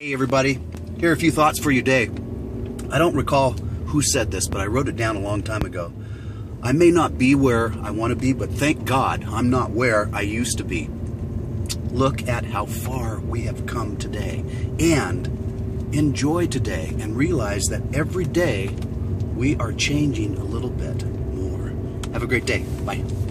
Hey everybody, here are a few thoughts for your day. I don't recall who said this, but I wrote it down a long time ago. I may not be where I want to be, but thank God I'm not where I used to be. Look at how far we have come today and enjoy today and realize that every day we are changing a little bit more. Have a great day. Bye.